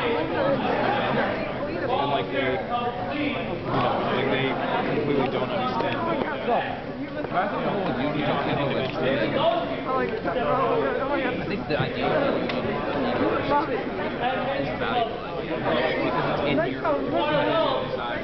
And like they, like they completely don't understand. If I think the whole unit on individualism, I think the idea of is valuable because it's in your society.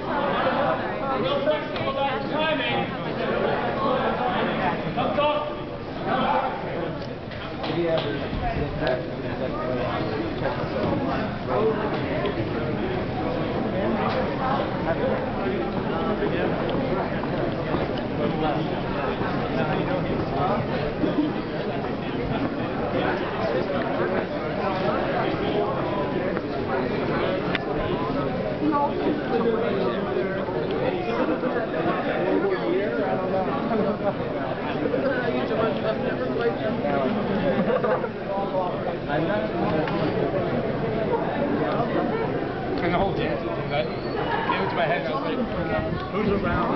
And the whole dance, that came into my head and I was like, who's around?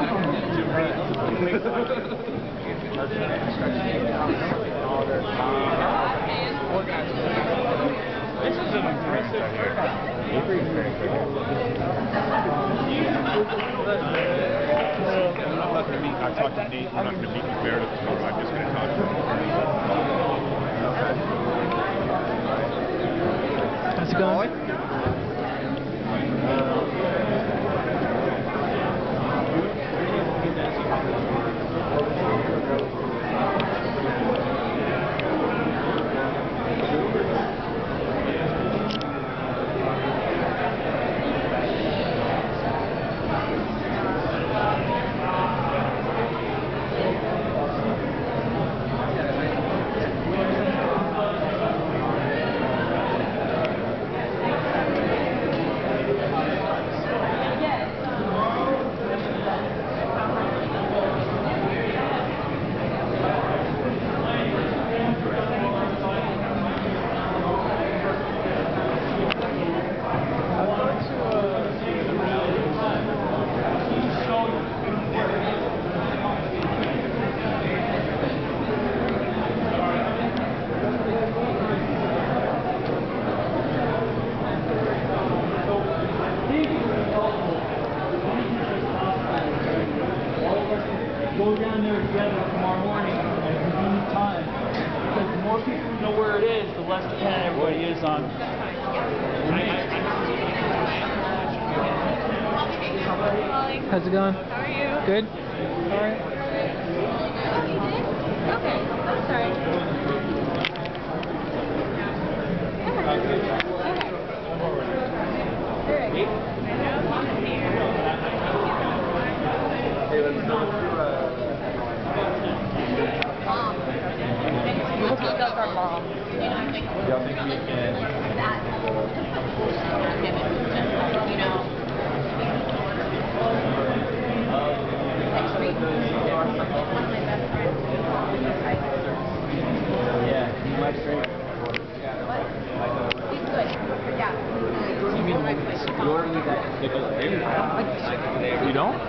This is an impressive turnout. I'm not going to meet, I talked to Nate, we're not going to meet with Meredith tomorrow, I'm just going to talk to him. How's it going? Go down there together tomorrow morning at a convenient time. Because the more people know where it is, the less dependent everybody is on. How's it going? How are you? Good? All right. Okay. I'm sorry. That's our mom. Y'all think we can... Yeah, he likes great. He's good. Yeah. You mean majority that they go there? I don't like this. You don't?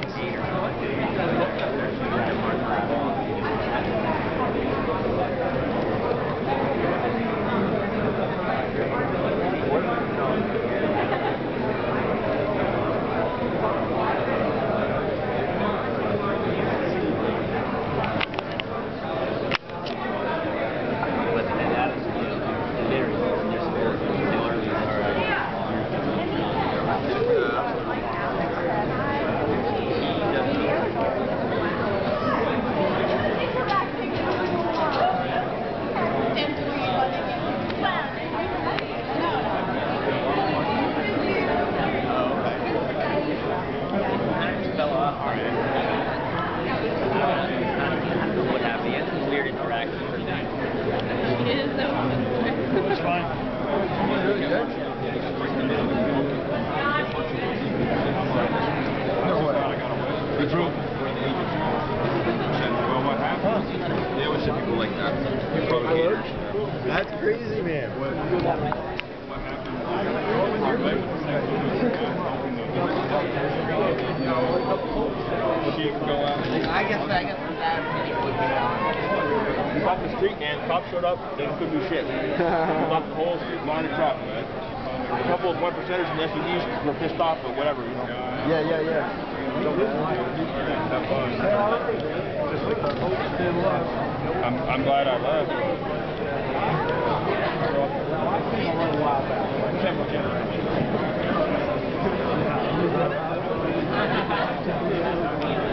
It's fine. The group. Well, what happened? They always said people like that. Provocators. That's crazy, man. What happened? She can go out. I guess that would be He's off the street, man. Cops showed up. They couldn't do shit. He was off the whole street, line of truck, man. a couple of 1%ers and SUVs were pissed off or whatever, you know. Yeah, yeah, yeah. I'm glad I left. Thank you.